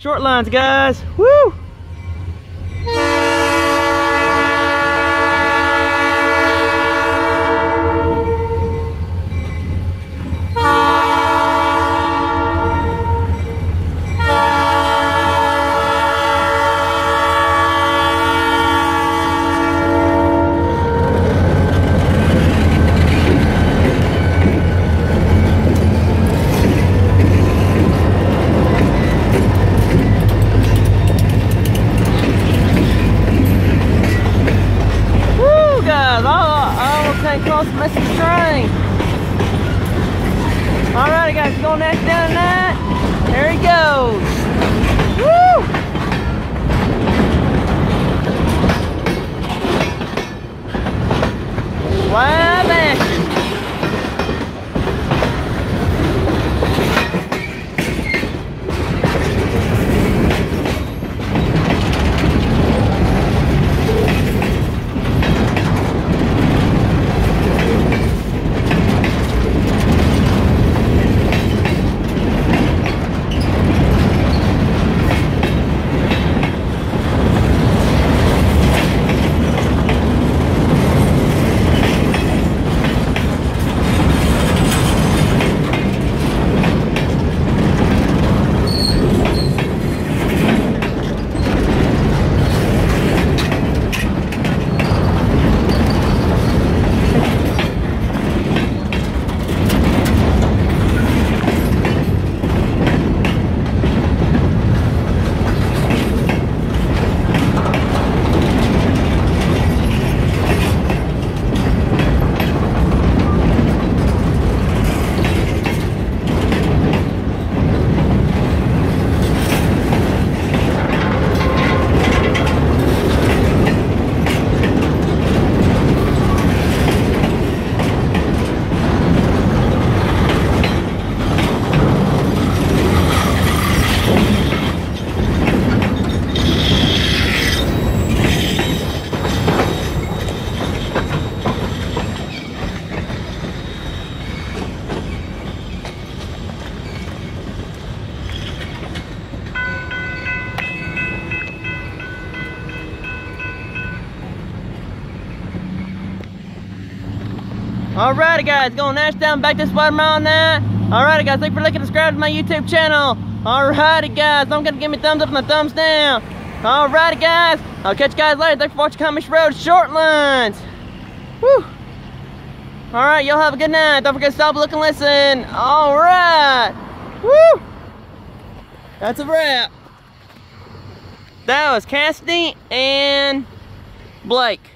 Short lines, guys. Woo! Cross the message train. Alrighty guys, going next down that. There he goes. Woo! Live action. Alrighty guys, going Nash down back this water mile now. Alrighty guys, thanks for liking and subscribing to my YouTube channel. Alrighty guys, don't forget to give me a thumbs up and a thumbs down. Alrighty guys, I'll catch you guys later. Thanks for watching Comish Road Short Lines. Woo! Alright, y'all have a good night. Don't forget to stop, look, and listen. Alright! Woo! That's a wrap. That was Cassidy and Blake.